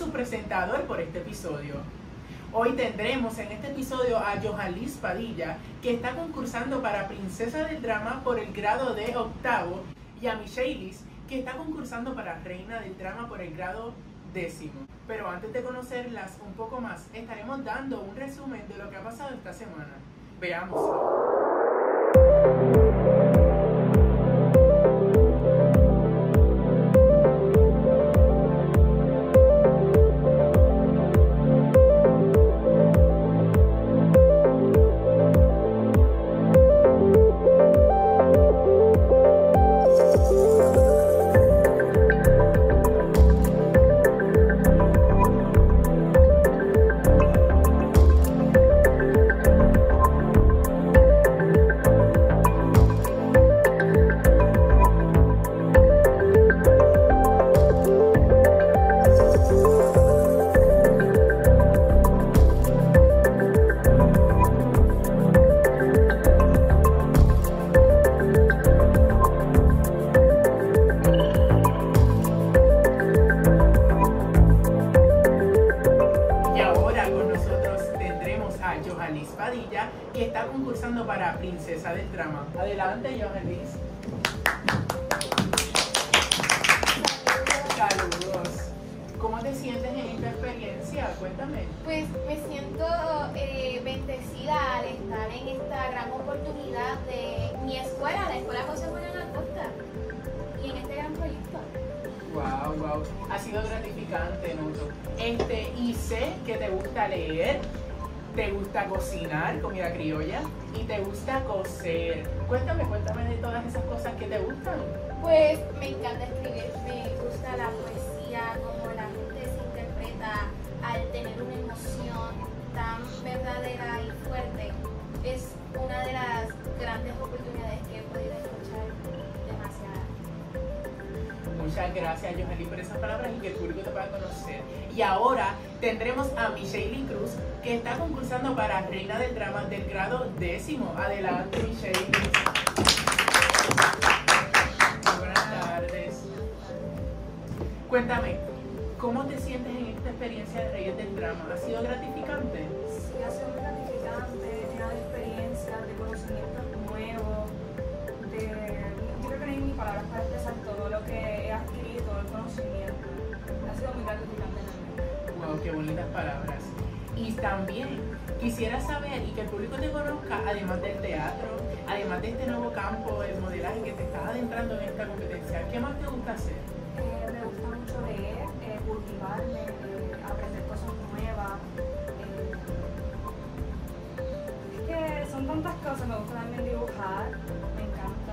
su presentador por este episodio. Hoy tendremos en este episodio a Yohalis Padilla, que está concursando para Princesa del Drama por el grado de octavo, y a Micheilis, que está concursando para Reina del Drama por el grado 10º. Pero antes de conocerlas un poco más, estaremos dando un resumen de lo que ha pasado esta semana. Veámoslo. Yohalis Padilla, que está concursando para Princesa del Drama. Adelante, Yohalis. Saludos. ¿Cómo te sientes en esta experiencia? Cuéntame. Pues me siento bendecida al estar en esta gran oportunidad de mi escuela, la Escuela José Julián Acosta, y en este gran proyecto. Wow. Ha sido gratificante, noto. Y sé que te gusta leer, te gusta cocinar, comida criolla, y te gusta coser. Cuéntame de todas esas cosas que te gustan. Pues me encanta escribir, me gusta la poesía, como la gente se interpreta al tener una emoción tan verdadera y fuerte. Es una de las grandes oportunidades que he podido escuchar demasiado. Muchas gracias, Yohalis, por esas palabras y que el público te pueda conocer. Y ahora tendremos a Micheilis Cruz, que está concursando para Reina del Drama del grado 10º. Adelante, Micheilis. Buenas tardes. Cuéntame, ¿cómo te sientes en esta experiencia de Reyes del Drama? ¿Ha sido gratificante? Sí, ha sido muy gratificante, llena de experiencias, de conocimientos nuevos, yo creo que no hay ni palabras para expresar todo lo que he adquirido, todo el conocimiento. Ha sido muy gratificante también. Wow, qué bonitas palabras. Y también quisiera saber y que el público te conozca, además del teatro, además de este nuevo campo, el modelaje, que te estás adentrando en esta competencia, ¿qué más te gusta hacer? Me gusta mucho leer, cultivarme, aprender cosas nuevas. Es que son tantas cosas, me gusta también dibujar, me encanta.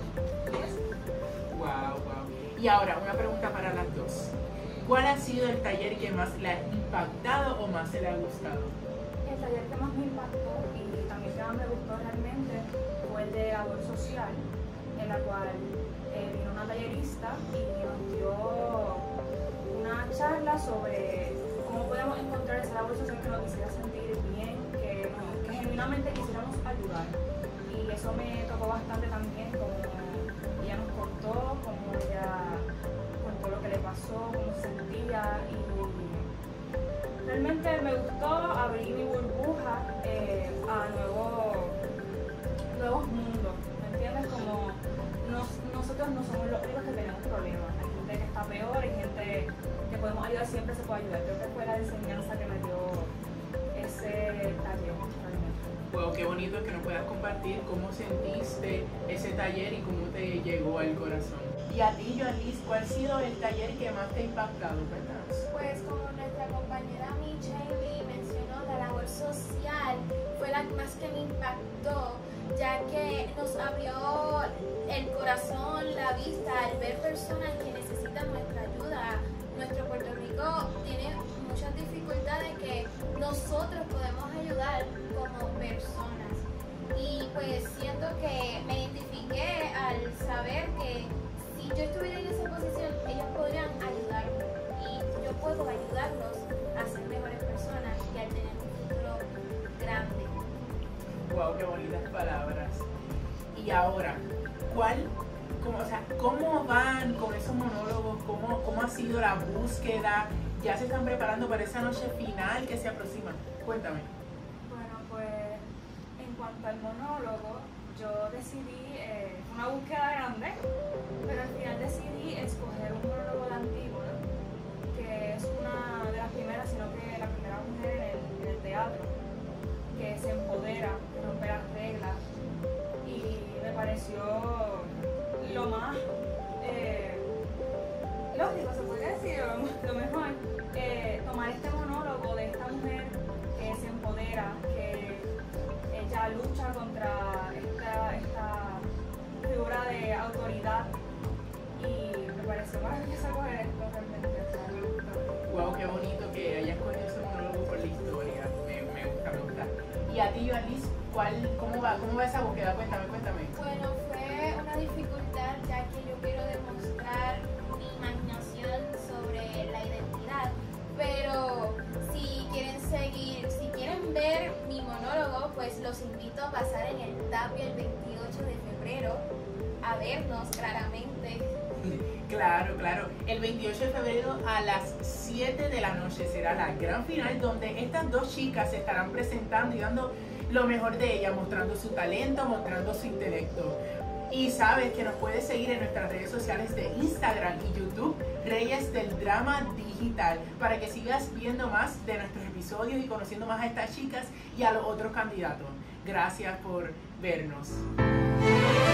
Wow. Y ahora, una pregunta para las dos. ¿Cuál ha sido el taller que más le ha impactado o más se le ha gustado? El taller que más me impactó y también que más me gustó realmente fue el de labor social, en la cual vino una tallerista y nos dio una charla sobre cómo podemos encontrar esa labor social que nos hiciera sentir bien, que genuinamente quisiéramos ayudar. Y eso me tocó bastante también, como ella nos contó, como ella contó lo que le pasó, cómo se sentía, y realmente me gustó abrir mi burbuja a nuevos mundos, ¿me entiendes? Como nosotros no somos los únicos que tenemos problemas, hay gente que está peor, hay gente que podemos ayudar, siempre se puede ayudar. Creo que fue la enseñanza que me dio ese taller realmente. Wow, qué bonito que nos puedas compartir cómo sentiste ese taller y cómo te llegó al corazón. Y a ti, Yohalis, ¿cuál ha sido el taller que más te ha impactado? Cuéntanos. Pues como nuestra compañera Micheilis mencionó, la labor social fue la más que me impactó, ya que nos abrió el corazón, la vista al ver personas que necesitan nuestra ayuda. Nuestro Puerto Rico tiene muchas dificultades que nosotros podemos ayudar como personas. Y pues siento que me identifiqué al saber que si yo estuviera en esa posición, ellos podrían ayudarme y yo puedo ayudarlos a ser mejores personas y a tener un futuro grande. Wow, qué bonitas palabras. Y ahora, ¿cómo van con esos monólogos? ¿Cómo ha sido la búsqueda ya se están preparando para esa noche final que se aproxima. Cuéntame. Bueno, pues en cuanto al monólogo, yo decidí, una búsqueda grande, pero al final decidí escoger un monólogo de Antígona, que es una de las primeras, sino que la primera mujer en el teatro, que se empodera, que rompe las reglas, y me pareció lo más lógico, se podría decir, lo mejor, tomar este monólogo de esta mujer que se empodera, que ella lucha contra esta figura de autoridad, y me pareció maravilloso coger esto realmente. Me gustó. Wow, qué bonito que hayas cogido ese monólogo por la historia. Me gusta, me gusta. Y a ti, Alice, cómo va esa búsqueda? Cuéntame. Bueno, fue una dificultad ya que yo quiero demostrar mi imaginación sobre la identidad, pero si quieren ver mi monólogo, pues los invito a pasar en el Tapio el 28 de febrero a vernos claramente. Claro. El 28 de febrero a las 7 de la noche será la gran final, donde estas dos chicas se estarán presentando y dando lo mejor de ellas, mostrando su talento, mostrando su intelecto. Y sabes que nos puedes seguir en nuestras redes sociales de Instagram y YouTube, Reyes del Drama Digital, para que sigas viendo más de nuestros episodios y conociendo más a estas chicas y a los otros candidatos. Gracias por vernos.